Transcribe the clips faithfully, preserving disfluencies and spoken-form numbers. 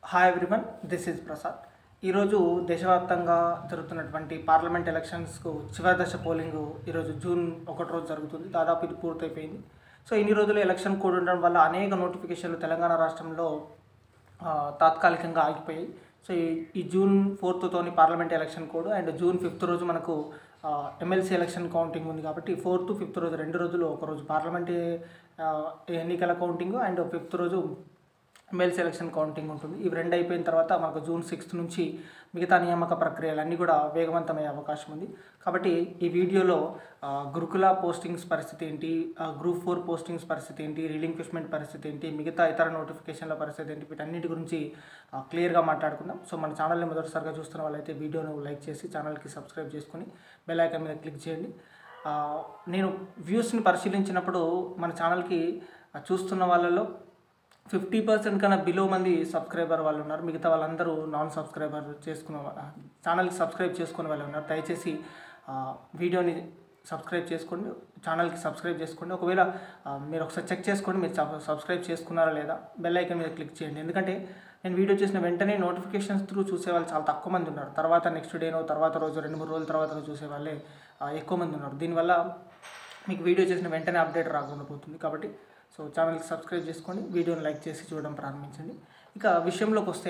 Hi everyone, this is Prasad. ఈరోజు దేశవ్యాప్తంగా జరుగుతున్నటువంటి పార్లమెంట్ ఎలక్షన్స్కు చివరి దశ పోలింగ్ ఈరోజు జూన్ ఒకటి రోజు జరుగుతుంది. దాదాపు ఇది పూర్తయిపోయింది. సో ఇన్ని రోజులు ఎలక్షన్ కోడ్ ఉండడం వల్ల అనేక నోటిఫికేషన్లు తెలంగాణ రాష్ట్రంలో తాత్కాలికంగా ఆగిపోయాయి. సో ఈ ఈ జూన్ ఫోర్త్తోని parliament election code and June fifth రోజు మనకు ఎమ్మెల్సీ ఎలక్షన్ కౌంటింగ్ ఉంది. కాబట్టి ఫోర్త్ ఫిఫ్త్ రోజు రెండు రోజులు, ఒకరోజు పార్లమెంట్ ఎన్నికల కౌంటింగ్ అండ్ ఫిఫ్త్ రోజు ఎమ్మెల్సీ ఎలక్షన్ కౌంటింగ్ ఉంటుంది. ఇవి రెండు అయిపోయిన తర్వాత మనకు జూన్ సిక్స్త్ నుంచి మిగతా నియామక ప్రక్రియలన్నీ కూడా వేగవంతమయ్యే అవకాశం ఉంది. కాబట్టి ఈ వీడియోలో గురుకుల పోస్టింగ్స్ పరిస్థితి ఏంటి, గ్రూప్ ఫోర్ పోస్టింగ్స్ పరిస్థితి ఏంటి, రీలింక్విష్మెంట్ పరిస్థితి ఏంటి, మిగతా ఇతర నోటిఫికేషన్ల పరిస్థితి ఏంటి, వీటన్నిటి గురించి క్లియర్గా మాట్లాడుకుందాం. సో మన ఛానల్ని మొదటిసారిగా చూస్తున్న వాళ్ళైతే వీడియోను లైక్ చేసి ఛానల్కి సబ్స్క్రైబ్ చేసుకొని బెల్ ఐకాన్ మీద క్లిక్ చేయండి. నేను వ్యూస్ని పరిశీలించినప్పుడు మన ఛానల్కి చూస్తున్న వాళ్ళలో ఫిఫ్టీ పర్సెంట్ కన్నా బిలో మంది సబ్స్క్రైబర్ వాళ్ళు ఉన్నారు. మిగతా వాళ్ళందరూ నాన్ సబ్స్క్రైబర్ చేసుకున్న ఛానల్కి సబ్స్క్రైబ్ చేసుకునే వాళ్ళు ఉన్నారు. దయచేసి వీడియోని సబ్స్క్రైబ్ చేసుకోండి, ఛానల్కి సబ్స్క్రైబ్ చేసుకోండి. ఒకవేళ మీరు ఒకసారి చెక్ చేసుకోండి మీరు సబ్స్క్రైబ్ చేసుకున్నారా లేదా, బెల్ ఐకాన్ మీద క్లిక్ చేయండి. ఎందుకంటే నేను వీడియో చేసిన వెంటనే నోటిఫికేషన్స్ త్రూ చూసే వాళ్ళు చాలా తక్కువ మంది ఉన్నారు. తర్వాత నెక్స్ట్ డేనో తర్వాత రోజు రెండు మూడు రోజుల తర్వాత చూసే వాళ్ళే ఎక్కువ మంది ఉన్నారు. దీనివల్ల మీకు వీడియో చేసిన వెంటనే అప్డేట్ రాకుండా పోతుంది. కాబట్టి సో ఛానల్కి సబ్స్క్రైబ్ చేసుకోండి, వీడియోని లైక్ చేసి చూడడం ప్రారంభించండి. ఇక విషయంలోకి వస్తే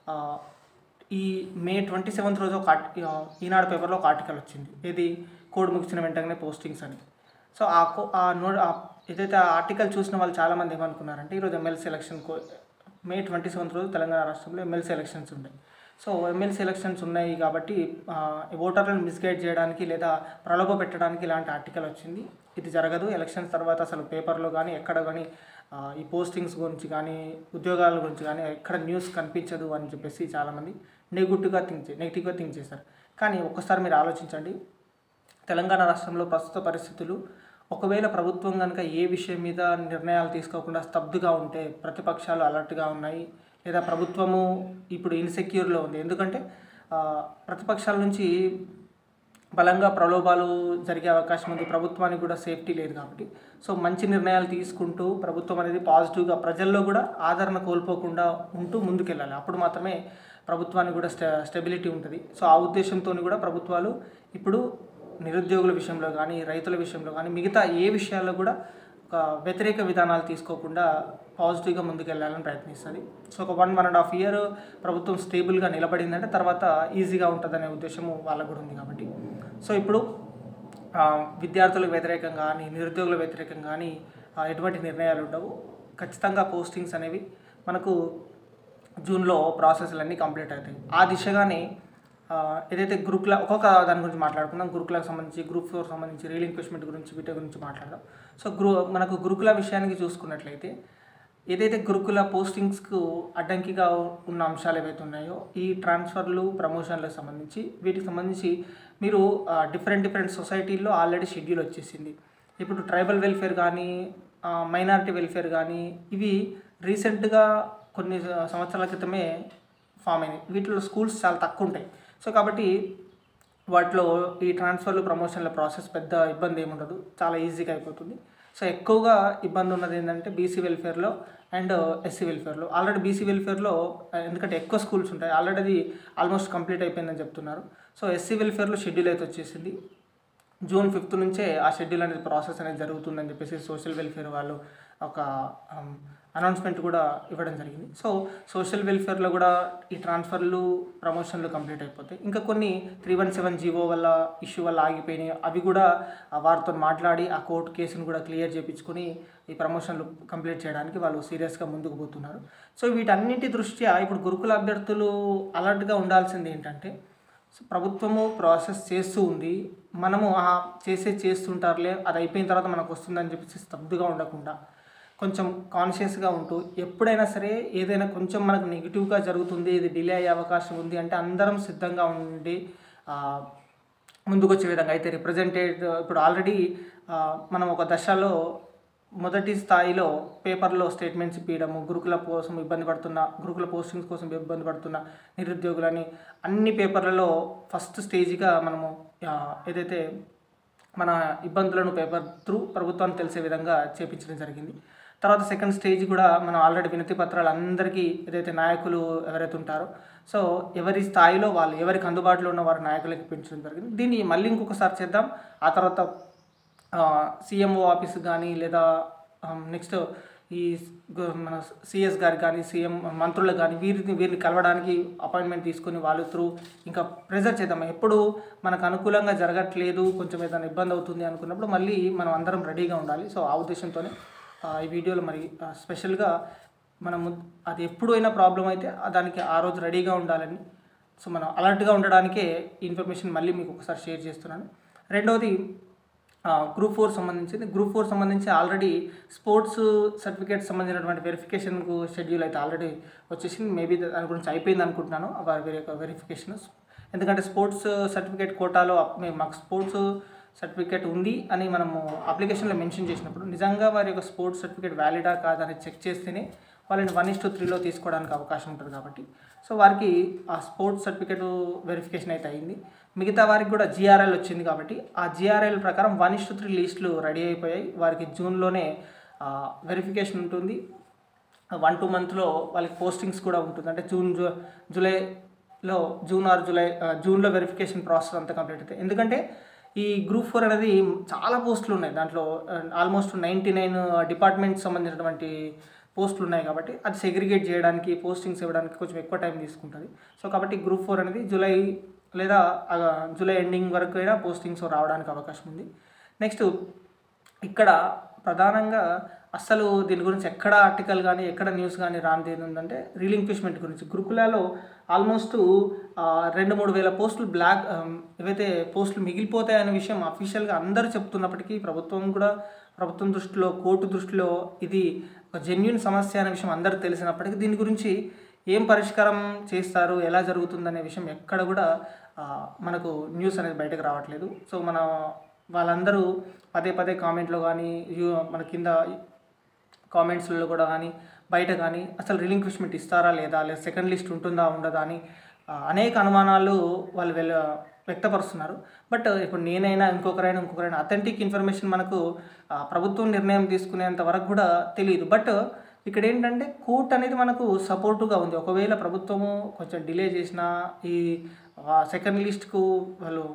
ఈ మే ట్వంటీ సెవెంత్ రోజు ఒక ఈనాడు పేపర్లో ఒక ఆర్టికల్ వచ్చింది. ఇది కోడ్ ముగిసిన వెంటనే పోస్టింగ్స్ అని. సో ఆ కో ఆ నో ఏదైతే ఆ ఆర్టికల్ చూసిన వాళ్ళు చాలామంది ఏమనుకున్నారంటే ఈరోజు ఎమ్మెల్సీ ఎలక్షన్ కో మే ట్వంటీ సెవెంత్ రోజు తెలంగాణ రాష్ట్రంలో ఎమ్మెల్సీ ఎలక్షన్స్ ఉన్నాయి. సో ఎమ్మెల్సీ ఎలక్షన్స్ ఉన్నాయి కాబట్టి ఓటర్లను మిస్గైడ్ చేయడానికి లేదా ప్రలోభ పెట్టడానికి ఇలాంటి ఆర్టికల్ వచ్చింది. ఇది జరగదు. ఎలక్షన్స్ తర్వాత అసలు పేపర్లో కానీ ఎక్కడ కానీ ఈ పోస్టింగ్స్ గురించి కానీ ఉద్యోగాల గురించి కానీ ఎక్కడ న్యూస్ కనిపించదు అని చెప్పేసి చాలామంది నెగిటివ్గా థింక్ చే నెగిటివ్గా థింక్ చేశారు. కానీ ఒక్కసారి మీరు ఆలోచించండి, తెలంగాణ రాష్ట్రంలో ప్రస్తుత పరిస్థితులు ఒకవేళ ప్రభుత్వం కనుక ఏ విషయం మీద నిర్ణయాలు తీసుకోకుండా స్తబ్దుగా ఉంటే ప్రతిపక్షాలు అలర్ట్గా ఉన్నాయి, లేదా ప్రభుత్వము ఇప్పుడు ఇన్సెక్యూర్లో ఉంది. ఎందుకంటే ప్రతిపక్షాల నుంచి బలంగా ప్రలోభాలు జరిగే అవకాశం ఉంది, ప్రభుత్వానికి కూడా సేఫ్టీ లేదు. కాబట్టి సో మంచి నిర్ణయాలు తీసుకుంటూ ప్రభుత్వం అనేది పాజిటివ్గా ప్రజల్లో కూడా ఆదరణ కోల్పోకుండా ఉంటూ ముందుకెళ్ళాలి. అప్పుడు మాత్రమే ప్రభుత్వానికి కూడా స్టె స్టెబిలిటీ ఉంటుంది. సో ఆ ఉద్దేశంతో కూడా ప్రభుత్వాలు ఇప్పుడు నిరుద్యోగుల విషయంలో కానీ రైతుల విషయంలో కానీ మిగతా ఏ విషయాల్లో కూడా ఒక వ్యతిరేక విధానాలు తీసుకోకుండా పాజిటివ్గా ముందుకెళ్ళాలని ప్రయత్నిస్తుంది. సో ఒక one one and half year ప్రభుత్వం స్టేబుల్గా నిలబడిందంటే తర్వాత ఈజీగా ఉంటుందనే ఉద్దేశము వాళ్ళకు కూడా ఉంది. కాబట్టి సో ఇప్పుడు విద్యార్థులకు వ్యతిరేకంగా కానీ నిరుద్యోగుల వ్యతిరేకంగా కానీ ఎటువంటి నిర్ణయాలు ఉండవు. ఖచ్చితంగా పోస్టింగ్స్ అనేవి మనకు జూన్లో ప్రాసెస్లన్నీ కంప్లీట్ అవుతాయి. ఆ దిశగానే ఏదైతే గురుకుల ఒక్కొక్క దాని గురించి మాట్లాడుకుందాం. గురుకులకు సంబంధించి, గ్రూప్ ఫోర్ సంబంధించి, రీలింక్విష్మెంట్ గురించి, వీటి గురించి మాట్లాడదాం. సో గ్రూ మనకు గురుకుల విషయానికి చూసుకున్నట్లయితే ఏదైతే గురుకుల పోస్టింగ్స్కు అడ్డంకిగా ఉన్న అంశాలు ఏవైతే ఉన్నాయో ఈ ట్రాన్స్ఫర్లు, ప్రమోషన్లకు సంబంధించి వీటికి సంబంధించి మీరు డిఫరెంట్ డిఫరెంట్ సొసైటీల్లో ఆల్రెడీ షెడ్యూల్ వచ్చేసింది. ఇప్పుడు ట్రైబల్ వెల్ఫేర్ కానీ మైనారిటీ వెల్ఫేర్ కానీ ఇవి రీసెంట్గా కొన్ని సంవత్సరాల క్రితమే ఫామ్ అయినాయి. వీటిలో స్కూల్స్ చాలా తక్కువ ఉంటాయి. సో కాబట్టి వాటిలో ఈ ట్రాన్స్ఫర్లు, ప్రమోషన్ల ప్రాసెస్ పెద్ద ఇబ్బంది ఏమి ఉండదు, చాలా ఈజీగా అయిపోతుంది. సో ఎక్కువగా ఇబ్బంది ఉన్నది ఏంటంటే బీసీ వెల్ఫేర్లో అండ్ ఎస్సీ వెల్ఫేర్లో. ఆల్రెడీ బీసీ వెల్ఫేర్లో ఎందుకంటే ఎక్కువ స్కూల్స్ ఉంటాయి, ఆల్రెడీ అది ఆల్మోస్ట్ కంప్లీట్ అయిపోయిందని చెప్తున్నారు. సో ఎస్సీ వెల్ఫేర్లో షెడ్యూల్ అయితే వచ్చేసింది. జూన్ ఫిఫ్త్ నుంచే ఆ షెడ్యూల్ అనేది ప్రాసెస్ అనేది జరుగుతుందని చెప్పేసి సోషల్ వెల్ఫేర్ వాళ్ళు ఒక అనౌన్స్మెంట్ కూడా ఇవ్వడం జరిగింది. సో సోషల్ వెల్ఫేర్లో కూడా ఈ ట్రాన్స్ఫర్లు, ప్రమోషన్లు కంప్లీట్ అయిపోతాయి. ఇంకా కొన్ని త్రీ వన్ సెవెన్ జీవో వల్ల ఇష్యూ వల్ల ఆగిపోయినాయి, అవి కూడా వారితో మాట్లాడి ఆ కోర్టు కేసును కూడా క్లియర్ చేయించుకొని ఈ ప్రమోషన్లు కంప్లీట్ చేయడానికి వాళ్ళు సీరియస్గా ముందుకు పోతున్నారు. సో వీటన్నింటి దృష్ట్యా ఇప్పుడు గురుకుల అభ్యర్థులు అలర్ట్గా ఉండాల్సింది ఏంటంటే ప్రభుత్వము ప్రాసెస్ చేస్తూ ఉంది, మనము చేసే చేస్తుంటారులే అది అయిపోయిన తర్వాత మనకు వస్తుందని చెప్పేసి స్తబ్దుగా ఉండకుండా కొంచెం కాన్షియస్గా ఉంటూ ఎప్పుడైనా సరే ఏదైనా కొంచెం మనకు నెగిటివ్గా జరుగుతుంది, ఇది డిలే అయ్యే అవకాశం ఉంది అంటే అందరం సిద్ధంగా ఉండి ముందుకు వచ్చే విధంగా అయితే రిప్రజెంటేటివ్ ఇప్పుడు ఆల్రెడీ మనం ఒక దశలో మొదటి స్థాయిలో పేపర్లో స్టేట్మెంట్స్ ఇప్పించడము, గురుకుల కోసం ఇబ్బంది పడుతున్న గురుకుల పోస్టింగ్స్ కోసం ఇబ్బంది పడుతున్న నిరుద్యోగులని అన్ని పేపర్లలో ఫస్ట్ స్టేజ్గా మనము ఏదైతే మన ఇబ్బందులను పేపర్ త్రూ ప్రభుత్వానికి తెలిసే విధంగా చేపించడం జరిగింది. తర్వాత సెకండ్ స్టేజ్ కూడా మనం ఆల్రెడీ వినతి పత్రాలు అందరికీ ఏదైతే నాయకులు ఎవరైతే ఉంటారో సో ఎవరి స్థాయిలో వాళ్ళు ఎవరికి అందుబాటులో ఉన్న వారి నాయకులకి పెంచడం జరిగింది. దీన్ని మళ్ళీ ఇంకొకసారి చేద్దాం. ఆ తర్వాత సీఎంఓ ఆఫీస్ కానీ లేదా నెక్స్ట్ ఈ మన సిఎస్ గారికి కానీ సీఎం మంత్రులకు కానీ వీరిని వీరిని కలవడానికి అపాయింట్మెంట్ తీసుకుని వాళ్ళు త్రూ ఇంకా ప్రెజర్ చేద్దాం. ఎప్పుడు మనకు అనుకూలంగా జరగట్లేదు, కొంచెం ఏదైనా ఇబ్బంది అవుతుంది అనుకున్నప్పుడు మళ్ళీ మనం అందరం రెడీగా ఉండాలి. సో ఆ ఉద్దేశంతోనే ఈ వీడియోలో మరి స్పెషల్గా మనము అది ఎప్పుడైనా ప్రాబ్లం అయితే దానికి ఆ రోజు రెడీగా ఉండాలని, సో మనం అలర్ట్గా ఉండడానికే ఇన్ఫర్మేషన్ మళ్ళీ మీకు ఒకసారి షేర్ చేస్తున్నాను. రెండవది గ్రూప్ ఫోర్ సంబంధించింది. గ్రూప్ ఫోర్ సంబంధించి ఆల్రెడీ స్పోర్ట్స్ సర్టిఫికేట్ సంబంధించినటువంటి వెరిఫికేషన్కు షెడ్యూల్ అయితే ఆల్రెడీ వచ్చేసింది. మేబీ దాని గురించి అయిపోయింది అనుకుంటున్నాను వారి యొక్క వెరిఫికేషన్. ఎందుకంటే స్పోర్ట్స్ సర్టిఫికేట్ కోటాలో మాకు స్పోర్ట్స్ సర్టిఫికేట్ ఉంది అని మనము అప్లికేషన్లో మెన్షన్ చేసినప్పుడు నిజంగా వారి యొక్క స్పోర్ట్స్ సర్టిఫికేట్ వ్యాలిడా కాదని చెక్ చేస్తేనే వాళ్ళని వన్ ఇస్ టు త్రీలో తీసుకోవడానికి అవకాశం ఉంటుంది కాబట్టి సో వారికి ఆ స్పోర్ట్స్ సర్టిఫికేట్ వెరిఫికేషన్ అయితే అయింది. మిగతా వారికి కూడా జిఆర్ఎల్ వచ్చింది కాబట్టి ఆ జిఆర్ఎల్ ప్రకారం వన్ ఇస్ టు త్రీ లిస్టులు రెడీ అయిపోయాయి. వారికి జూన్లోనే వెరిఫికేషన్ ఉంటుంది. వన్ టూ మంత్లో వాళ్ళకి పోస్టింగ్స్ కూడా ఉంటుంది. అంటే జూన్ జూ జూలైలో జూన్ ఆర్ జూలై జూన్లో వెరిఫికేషన్ ప్రాసెస్ అంతా కంప్లీట్ అవుతాయి. ఎందుకంటే ఈ గ్రూప్ ఫోర్ అనేది చాలా పోస్టులు ఉన్నాయి. దాంట్లో ఆల్మోస్ట్ నైంటీ నైన్ డిపార్ట్మెంట్స్ సంబంధించినటువంటి పోస్టులు ఉన్నాయి కాబట్టి అది సెగ్రిగేట్ చేయడానికి పోస్టింగ్స్ ఇవ్వడానికి కొంచెం ఎక్కువ టైం తీసుకుంటుంది. సో కాబట్టి గ్రూప్ ఫోర్ అనేది జూలై లేదా జూలై ఎండింగ్ వరకు అయినా పోస్టింగ్స్ రావడానికి అవకాశం ఉంది. నెక్స్ట్ ఇక్కడ ప్రధానంగా అసలు దీని గురించి ఎక్కడ ఆర్టికల్ కానీ ఎక్కడ న్యూస్ కానీ రానిది ఏంటంటే రీలింక్విష్మెంట్ గురించి. గురుకులాలో ఆల్మోస్ట్ రెండు మూడు వేల పోస్టులు బ్లాక్ ఏవైతే పోస్టులు మిగిలిపోతాయనే విషయం అఫీషియల్గా అందరూ చెప్తున్నప్పటికీ ప్రభుత్వం కూడా ప్రభుత్వం దృష్టిలో కోర్టు దృష్టిలో ఇది ఒక జెన్యూన్ సమస్య అనే విషయం అందరికీ తెలిసినప్పటికీ దీని గురించి ఏం పరిష్కారం చేస్తారు, ఎలా జరుగుతుందనే విషయం ఎక్కడ కూడా మనకు న్యూస్ అనేది బయటకు రావట్లేదు. సో మన వాళ్ళందరూ పదే పదే కామెంట్లో కానీ మన కింద కామెంట్స్లలో కూడా కానీ బయట కానీ అసలు రిలింక్విష్మెంట్ ఇస్తారా లేదా, లేదా సెకండ్ లిస్ట్ ఉంటుందా ఉండదా అని అనేక అనుమానాలు వాళ్ళు వెళ్ళ వ్యక్తపరుస్తున్నారు. బట్ ఇప్పుడు నేనైనా ఇంకొకరైనా ఇంకొకరైనా అథెంటిక్ ఇన్ఫర్మేషన్ మనకు ప్రభుత్వం నిర్ణయం తీసుకునేంత వరకు కూడా తెలియదు. బట్ ఇక్కడ ఏంటంటే కోర్ట్ అనేది మనకు సపోర్టుగా ఉంది. ఒకవేళ ప్రభుత్వము కొంచెం డిలే చేసినా ఈ సెకండ్ లిస్ట్కు వాళ్ళు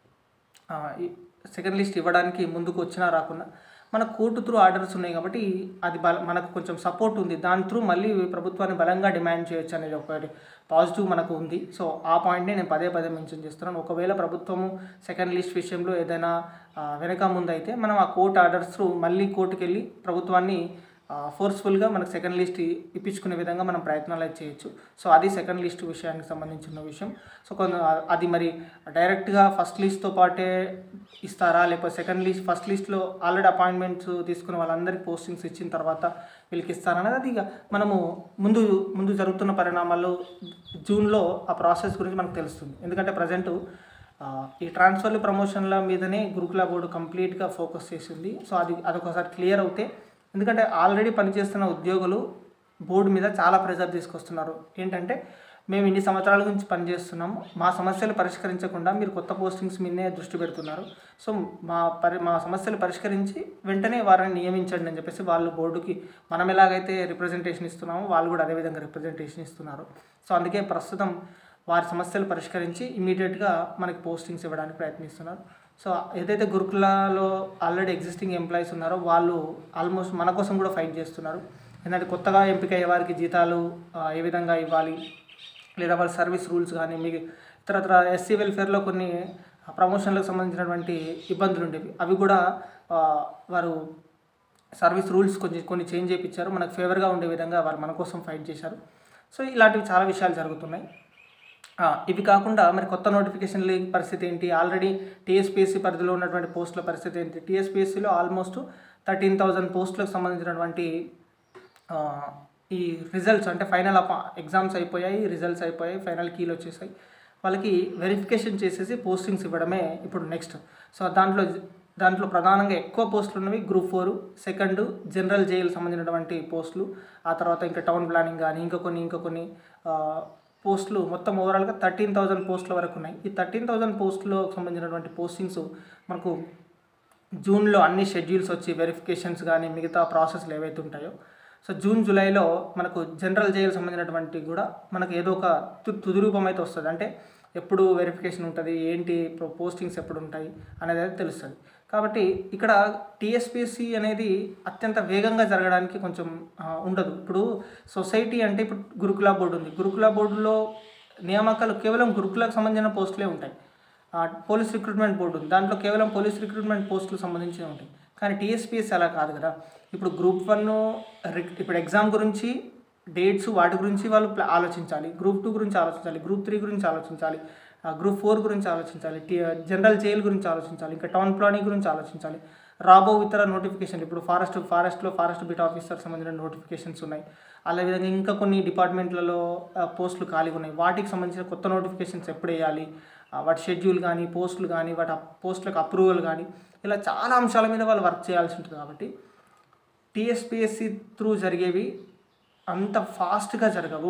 సెకండ్ లిస్ట్ ఇవ్వడానికి ముందుకు వచ్చినా రాకుండా మన కోర్టు త్రూ ఆర్డర్స్ ఉన్నాయి కాబట్టి అది బల మనకు కొంచెం సపోర్ట్ ఉంది. దాని త్రూ మళ్ళీ ప్రభుత్వాన్ని బలంగా డిమాండ్ చేయొచ్చు అనేది ఒకటి పాజిటివ్ మనకు ఉంది. సో ఆ పాయింట్ని నేను పదే పదే మెన్షన్ చేస్తున్నాను. ఒకవేళ ప్రభుత్వము సెకండ్ లిస్ట్ విషయంలో ఏదైనా వెనక ముందు అయితే మనం ఆ కోర్టు ఆర్డర్స్ త్రూ మళ్ళీ కోర్టుకు వెళ్ళి ప్రభుత్వాన్ని ఫోర్స్ఫుల్గా మనకు సెకండ్ లిస్ట్ ఇప్పించుకునే విధంగా మనం ప్రయత్నాలు అయితే చేయొచ్చు. సో అది సెకండ్ లిస్ట్ విషయానికి సంబంధించిన విషయం. సో కొంత అది మరి డైరెక్ట్గా ఫస్ట్ లిస్ట్తో పాటే ఇస్తారా, లేకపోతే సెకండ్ లిస్ట్ ఫస్ట్ లిస్ట్లో ఆల్రెడీ అపాయింట్మెంట్స్ తీసుకున్న వాళ్ళందరికీ పోస్టింగ్స్ ఇచ్చిన తర్వాత వీళ్ళకి ఇస్తారనేది అది ఇక మనము ముందు ముందు జరుగుతున్న పరిణామాల్లో జూన్లో ఆ ప్రాసెస్ గురించి మనకు తెలుస్తుంది. ఎందుకంటే ప్రజెంటు ఈ ట్రాన్స్ఫర్లు ప్రమోషన్ల మీదనే గురుకుల బోర్డు కంప్లీట్గా ఫోకస్ చేసింది. సో అది అదొకసారి క్లియర్ అవుతే, ఎందుకంటే ఆల్రెడీ పనిచేస్తున్న ఉద్యోగులు బోర్డు మీద చాలా ప్రెజర్ తీసుకొస్తున్నారు. ఏంటంటే మేము ఇన్ని సంవత్సరాల గురించి పనిచేస్తున్నాము, మా సమస్యలు పరిష్కరించకుండా మీరు కొత్త పోస్టింగ్స్ మీదనే దృష్టి పెడుతున్నారు. సో మా పరి మా సమస్యలు పరిష్కరించి వెంటనే వారిని నియమించండి అని చెప్పేసి వాళ్ళు బోర్డుకి మనం ఎలాగైతే రిప్రజెంటేషన్ ఇస్తున్నామో వాళ్ళు కూడా అదేవిధంగా రిప్రజెంటేషన్ ఇస్తున్నారు. సో అందుకే ప్రస్తుతం వారి సమస్యలు పరిష్కరించి ఇమీడియట్గా మనకి పోస్టింగ్స్ ఇవ్వడానికి ప్రయత్నిస్తున్నారు. సో ఏదైతే గురుకులలో ఆల్రెడీ ఎగ్జిస్టింగ్ ఎంప్లాయీస్ ఉన్నారో వాళ్ళు ఆల్మోస్ట్ మన కోసం కూడా ఫైట్ చేస్తున్నారు. ఎందుకంటే కొత్తగా ఎంపిక అయ్యే వారికి జీతాలు ఏ విధంగా ఇవ్వాలి, లేదా వాళ్ళ సర్వీస్ రూల్స్ కానీ మీకు ఇతరత్ర ఎస్సీ వెల్ఫేర్లో కొన్ని ప్రమోషన్లకు సంబంధించినటువంటి ఇబ్బందులు ఉండేవి, అవి కూడా వారు సర్వీస్ రూల్స్ కొంచెం కొన్ని చేంజ్ చేయించారు. మనకు ఫేవర్గా ఉండే విధంగా వారు మన కోసం ఫైట్ చేశారు. సో ఇలాంటివి చాలా విషయాలు జరుగుతున్నాయి. ఇవి కాకుండా మరి కొత్త నోటిఫికేషన్ల పరిస్థితి ఏంటి, ఆల్రెడీ టీఎస్పీఎస్సీ పరిధిలో ఉన్నటువంటి పోస్టుల పరిస్థితి ఏంటి. టీఎస్పీఎస్సీలో ఆల్మోస్ట్ థర్టీన్ థౌజండ్ పోస్టులకు సంబంధించినటువంటి ఈ రిజల్ట్స్ అంటే ఫైనల్ ఎగ్జామ్స్ అయిపోయాయి, రిజల్ట్స్ అయిపోయాయి, ఫైనల్ కీలు వచ్చేసాయి. వాళ్ళకి వెరిఫికేషన్ చేసేసి పోస్టింగ్స్ ఇవ్వడమే ఇప్పుడు నెక్స్ట్. సో దాంట్లో దాంట్లో ప్రధానంగా ఎక్కువ పోస్టులు ఉన్నవి group four, second general jail సంబంధించినటువంటి పోస్టులు, ఆ తర్వాత ఇంకా టౌన్ ప్లానింగ్ కానీ ఇంకా కొన్ని ఇంకా కొన్ని పోస్టులు, మొత్తం ఓవరాల్గా థర్టీన్ థౌజండ్ పోస్టుల వరకు ఉన్నాయి. ఈ థర్టీన్ థౌజండ్ పోస్టులకు సంబంధించినటువంటి పోస్టింగ్స్ మనకు జూన్లో అన్ని షెడ్యూల్స్ వచ్చి వెరిఫికేషన్స్ కానీ మిగతా ప్రాసెస్లు ఏవైతే ఉంటాయో, సో జూన్ జూలైలో మనకు జనరల్ జైలు సంబంధించినటువంటి కూడా మనకు ఏదో ఒక తు తుది రూపం అయితే వస్తుంది. అంటే ఎప్పుడు వెరిఫికేషన్ ఉంటుంది, ఏంటి పోస్టింగ్స్ ఎప్పుడు ఉంటాయి అనేది అయితే తెలుస్తుంది. కాబట్టి ఇక్కడ టీఎస్పీఎస్సీ అనేది అత్యంత వేగంగా జరగడానికి కొంచెం ఉండదు. ఇప్పుడు సొసైటీ అంటే ఇప్పుడు గురుకుల బోర్డు ఉంది. గురుకుల బోర్డులో నియామకాలు కేవలం గురుకులకు సంబంధించిన పోస్టులే ఉంటాయి. పోలీస్ రిక్రూట్మెంట్ బోర్డు ఉంది, దాంట్లో కేవలం పోలీస్ రిక్రూట్మెంట్ పోస్టులు సంబంధించినవి ఉంటాయి. కానీ టీఎస్పీఎస్సీ అలా కాదు కదా. ఇప్పుడు గ్రూప్ వన్ ఇప్పుడు ఎగ్జామ్ గురించి డేట్స్ వాటి గురించి వాళ్ళు ఆలోచించాలి, గ్రూప్ టూ గురించి ఆలోచించాలి, గ్రూప్ త్రీ గురించి ఆలోచించాలి, గ్రూప్ ఫోర్ గురించి ఆలోచించాలి, జనరల్ జైల్ గురించి ఆలోచించాలి, ఇంకా టౌన్ ప్లానింగ్ గురించి ఆలోచించాలి, రాబో ఇతర నోటిఫికేషన్ ఇప్పుడు ఫారెస్ట్ ఫారెస్ట్లో ఫారెస్ట్ బిట్ ఆఫీసర్ సంబంధించిన నోటిఫికేషన్స్ ఉన్నాయి. అలాగే ఇంకా కొన్ని డిపార్ట్మెంట్లలో పోస్టులు ఖాళీగా ఉన్నాయి, వాటికి సంబంధించిన కొత్త నోటిఫికేషన్స్ ఎప్పుడు వేయాలి, వాటి షెడ్యూల్ కానీ పోస్టులు కానీ వాటి పోస్టులకు అప్రూవల్ కానీ ఇలా చాలా అంశాల మీద వాళ్ళు వర్క్ చేయాల్సి ఉంటుంది. కాబట్టి టీఎస్పీఎస్సీ త్రూ జరిగేవి అంత ఫాస్ట్గా జరగవు.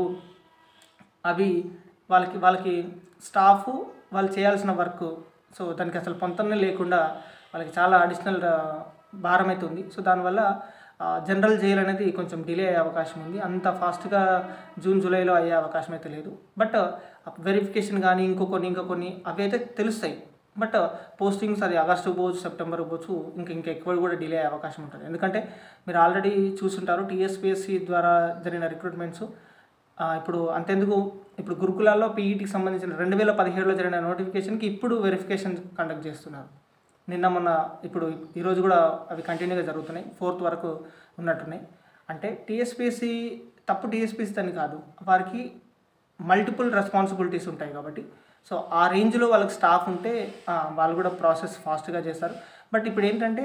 అవి వాళ్ళకి వాళ్ళకి స్టాఫ్ వాళ్ళు చేయాల్సిన వర్క్, సో దానికి అసలు పొంతనే లేకుండా వాళ్ళకి చాలా అడిషనల్ భారం అయితే ఉంది. సో దానివల్ల జనరల్ జైల్ అనేది కొంచెం డిలే అయ్యే అవకాశం ఉంది. అంత ఫాస్ట్గా జూన్ జూలైలో అయ్యే అవకాశం అయితే లేదు. బట్ వెరిఫికేషన్ కానీ ఇంకో కొన్ని ఇంకో కొన్ని అవి అయితే తెలుస్తాయి. బట్ పోస్టింగ్స్ అది ఆగస్టు పోవచ్చు, సెప్టెంబర్ పోవచ్చు, ఇంకా ఇంకా ఎక్కువ కూడా డిలే అయ్యే అవకాశం ఉంటుంది. ఎందుకంటే మీరు ఆల్రెడీ చూసుంటారు టీఎస్పీఎస్సీ ద్వారా జరిగిన రిక్రూట్మెంట్స్. ఇప్పుడు అంతెందుకు ఇప్పుడు గురుకులాల్లో పీఈటీకి సంబంధించిన రెండు వేల పదిహేడులో జరిగిన నోటిఫికేషన్కి ఇప్పుడు వెరిఫికేషన్ కండక్ట్ చేస్తున్నారు. నిన్న మొన్న ఇప్పుడు ఈరోజు కూడా అవి కంటిన్యూగా జరుగుతున్నాయి, ఫోర్త్ వరకు ఉన్నట్టున్నాయి. అంటే టీఎస్పీఎస్సీ తప్పు టీఎస్పీఎస్సీ అని కాదు, వారికి మల్టిపుల్ రెస్పాన్సిబిలిటీస్ ఉంటాయి. కాబట్టి సో ఆ రేంజ్లో వాళ్ళకి స్టాఫ్ ఉంటే వాళ్ళు కూడా ప్రాసెస్ ఫాస్ట్గా చేస్తారు. బట్ ఇప్పుడు ఏంటంటే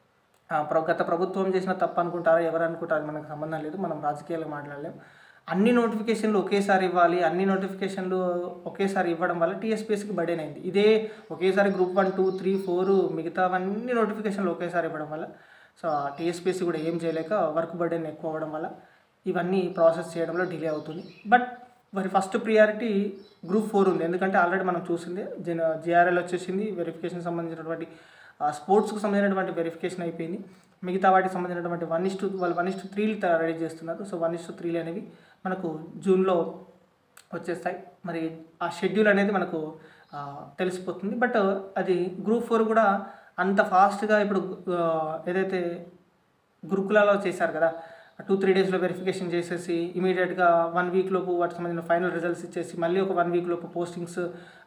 గత ప్రభుత్వం చేసిన తప్పు అనుకుంటారా ఎవరు అనుకుంటారు మనకు సంబంధం లేదు, మనం రాజకీయాలు మాట్లాడలేం. అన్ని నోటిఫికేషన్లు ఒకేసారి ఇవ్వాలి, అన్ని నోటిఫికేషన్లు ఒకేసారి ఇవ్వడం వల్ల టీఎస్పీఎస్సీకి బర్డెన్ అయింది. ఇదే ఒకేసారి group one two three four మిగతావన్నీ నోటిఫికేషన్లు ఒకేసారి ఇవ్వడం వల్ల సో టీఎస్పీఎస్సీ కూడా ఏం చేయలేక వర్క్ బర్డెన్ ఎక్కువ అవ్వడం వల్ల ఇవన్నీ ప్రాసెస్ చేయడంలో డిలే అవుతుంది. బట్ మరి ఫస్ట్ ప్రియారిటీ గ్రూప్ ఫోర్ ఉంది. ఎందుకంటే ఆల్రెడీ మనం చూసిందే జన జిఆర్ఎల్ వచ్చేసింది, వెరిఫికేషన్ సంబంధించినటువంటి స్పోర్ట్స్కి సంబంధించినటువంటి వెరిఫికేషన్ అయిపోయింది. మిగతా వాటికి సంబంధించినటువంటి వన్ ఇస్ టూ వాళ్ళు వన్ ఇస్ టూ త్రీలు రెడీ చేస్తున్నారు. సో వన్ ఇస్ టూ త్రీలు అనేవి మనకు జూన్లో వచ్చేస్తాయి. మరి ఆ షెడ్యూల్ అనేది మనకు తెలిసిపోతుంది. బట్ అది గ్రూప్ ఫోర్ కూడా అంత ఫాస్ట్గా ఇప్పుడు ఏదైతే గురుకులాలో చేశారు కదా, టూ త్రీ డేస్లో వెరిఫికేషన్ చేసేసి ఇమీడియట్గా వన్ వీక్ లోపు వాటికి సంబంధించిన ఫైనల్ రిజల్ట్స్ ఇచ్చేసి మళ్ళీ ఒక వన్ వీక్ లోపు పోస్టింగ్స్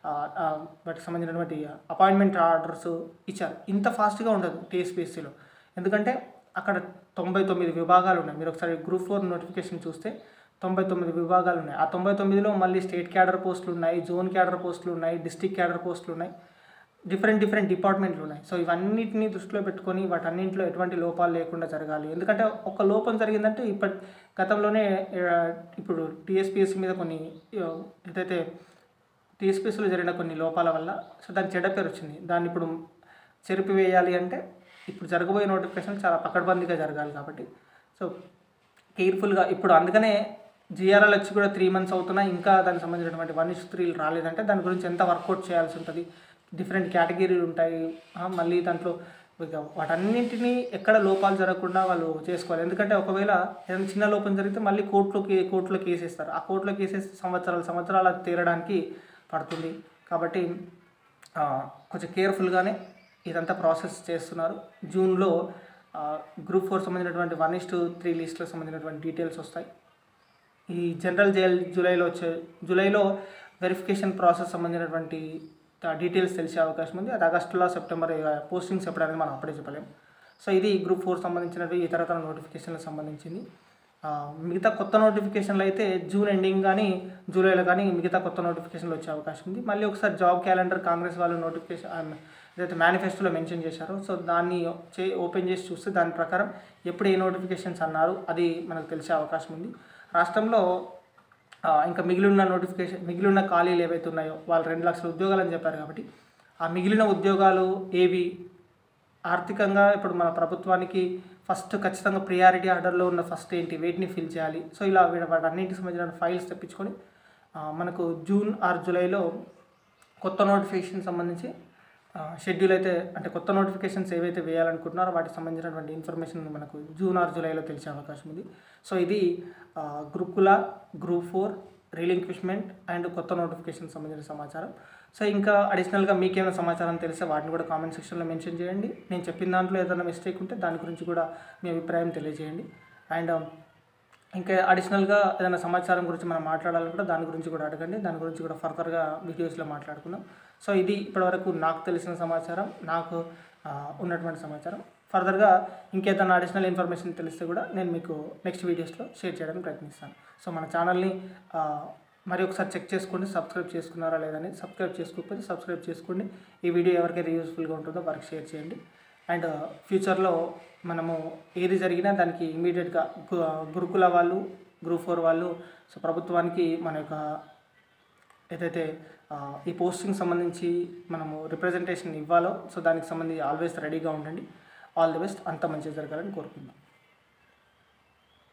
వాటికి సంబంధించినటువంటి అపాయింట్మెంట్ ఆర్డర్స్ ఇచ్చారు. ఇంత ఫాస్ట్గా ఉండదు టీఎస్పీఎస్సీలో. ఎందుకంటే అక్కడ తొంభై తొమ్మిది విభాగాలు ఉన్నాయి. మీరు ఒకసారి గ్రూప్ ఫోర్ నోటిఫికేషన్ చూస్తే తొంభై తొమ్మిది విభాగాలు ఉన్నాయి. ఆ తొంభై తొమ్మిదిలో మళ్ళీ స్టేట్ క్యాడర్ పోస్టులు ఉన్నాయి, జోన్ క్యాడర్ పోస్టులు ఉన్నాయి, డిస్ట్రిక్ట్ క్యాడర్ పోస్టులు ఉన్నాయి, డిఫరెంట్ డిఫరెంట్ డిపార్ట్మెంట్లు ఉన్నాయి. సో ఇవన్నిటిని దృష్టిలో పెట్టుకొని వాటన్నింటిలో ఎటువంటి లోపాలు లేకుండా జరగాలి. ఎందుకంటే ఒక లోపం జరిగిందంటే ఇప్పటి గతంలోనే ఇప్పుడు టీఎస్పీఎస్సీ మీద కొన్ని ఏదైతే టీఎస్పీఎస్సీలో జరిగిన కొన్ని లోపాల వల్ల సో దానికి చెడ్డ పేరు వచ్చింది. దాన్ని ఇప్పుడు చెరిపివేయాలి అంటే ఇప్పుడు జరగబోయే నోటిఫికేషన్ చాలా పకడ్బందీగా జరగాలి. కాబట్టి సో కేర్ఫుల్గా ఇప్పుడు అందుకనే జిఆర్ఎల్ వచ్చి కూడా త్రీ మంత్స్ అవుతున్నా ఇంకా దానికి సంబంధించినటువంటి వన్ ఇస్ త్రీలు రాలేదంటే దాని గురించి ఎంత వర్కౌట్ చేయాల్సి ఉంటుంది. డిఫరెంట్ కేటగిరీలు ఉంటాయి, మళ్ళీ దాంట్లో వాటన్నింటినీ ఎక్కడ లోపాలు జరగకుండా వాళ్ళు చేసుకోవాలి. ఎందుకంటే ఒకవేళ ఏదైనా చిన్న లోపం జరిగితే మళ్ళీ కోర్టులోకి కోర్టులో కేసు వేస్తారు. ఆ కోర్టులో కేసు వేస్తే సంవత్సరాలు సంవత్సరాలు అది తీరడానికి పడుతుంది. కాబట్టి కొంచెం కేర్ఫుల్గానే ఇదంతా ప్రాసెస్ చేస్తున్నారు. జూన్లో గ్రూప్ ఫోర్ సంబంధించినటువంటి వన్ ఇస్ టూ త్రీ లిస్టులకు సంబంధించినటువంటి డీటెయిల్స్ వస్తాయి. ఈ జనరల్ జైల్ జూలైలో వచ్చే జూలైలో వెరిఫికేషన్ ప్రాసెస్ సంబంధించినటువంటి డీటెయిల్స్ తెలిసే అవకాశం ఉంది. అది ఆగస్టులో సెప్టెంబర్ పోస్టింగ్స్ ఎప్పుడనేది మనం అప్పుడే చెప్పలేము. సో ఇది గ్రూప్ ఫోర్ సంబంధించినవి ఇతరతర నోటిఫికేషన్లకు సంబంధించింది. మిగతా కొత్త నోటిఫికేషన్లు అయితే జూన్ ఎండింగ్ కానీ జూలైలో కానీ మిగతా కొత్త నోటిఫికేషన్లు వచ్చే అవకాశం ఉంది. మళ్ళీ ఒకసారి జాబ్ క్యాలెండర్ కాంగ్రెస్ వాళ్ళు నోటిఫికేషన్ ఏదైతే మేనిఫెస్టోలో మెన్షన్ చేశారో సో దాన్ని చే ఓపెన్ చేసి చూస్తే దాని ప్రకారం ఎప్పుడు ఏ నోటిఫికేషన్స్ అన్నారు అది మనకు తెలిసే అవకాశం ఉంది. రాష్ట్రంలో ఇంకా మిగిలిన నోటిఫికేషన్ మిగిలిన ఖాళీలు ఏవైతే ఉన్నాయో వాళ్ళు రెండు లక్షల ఉద్యోగాలు అని చెప్పారు. కాబట్టి ఆ మిగిలిన ఉద్యోగాలు ఏవి ఆర్థికంగా ఇప్పుడు మన ప్రభుత్వానికి ఫస్ట్ ఖచ్చితంగా ప్రియారిటీ ఆర్డర్లో ఉన్న ఫస్ట్ ఏంటి వేటిని ఫిల్ చేయాలి. సో ఇలా వాటన్నింటికి సంబంధించిన ఫైల్స్ తెప్పించుకొని మనకు జూన్ ఆర్ జూలైలో కొత్త నోటిఫికేషన్ సంబంధించి షెడ్యూల్ అయితే అంటే కొత్త నోటిఫికేషన్స్ ఏవైతే వేయాలనుకుంటున్నారో వాటికి సంబంధించినటువంటి ఇన్ఫర్మేషన్ మనకు జూన్ ఆర్ జూలైలో తెలిసే అవకాశం ఉంది. సో ఇది Gurukula group four relinquishment and కొత్త నోటిఫికేషన్ సంబంధించిన సమాచారం. సో ఇంకా అడిషనల్గా మీకేమైనా సమాచారం తెలిస్తే వాటిని కూడా కామెంట్ సెక్షన్లో మెన్షన్ చేయండి. నేను చెప్పిన దాంట్లో ఏదైనా మిస్టేక్ ఉంటే దాని గురించి కూడా మీ అభిప్రాయం తెలియజేయండి. అండ్ ఇంకా అడిషనల్గా ఏదైనా సమాచారం గురించి మనం మాట్లాడాలంటే దాని గురించి కూడా అడగండి. దాని గురించి కూడా ఫర్దర్గా వీడియోస్లో మాట్లాడుకుందాం. సో ఇది ఇప్పటివరకు నాకు తెలిసిన సమాచారం, నాకు ఉన్నటువంటి సమాచారం. ఫర్దర్గా ఇంకేదైనా అడిషనల్ ఇన్ఫర్మేషన్ తెలిస్తే కూడా నేను మీకు నెక్స్ట్ వీడియోస్లో షేర్ చేయడానికి ప్రయత్నిస్తాను. సో మన ఛానల్ని మరి ఒకసారి చెక్ చేసుకోండి, సబ్స్క్రైబ్ చేసుకున్నారా లేదని. సబ్స్క్రైబ్ చేసుకోకపోతే సబ్స్క్రైబ్ చేసుకోండి. ఈ వీడియో ఎవరికైతే యూస్ఫుల్గా ఉంటుందో వారికి షేర్ చేయండి. అండ్ ఫ్యూచర్లో మనము ఏది జరిగినా దానికి ఇమీడియట్గా గురుకుల వాళ్ళు, గ్రూప్ ఫోర్ వాళ్ళు సో ప్రభుత్వానికి మన యొక్క ఏదైతే ఈ పోస్టింగ్ సంబంధించి మనము రిప్రజెంటేషన్ ఇవ్వాలో సో దానికి సంబంధించి ఆల్వేస్ రెడీగా ఉండండి. All the best. అంత మంచిగా జరగాలని కోరుకుందాం.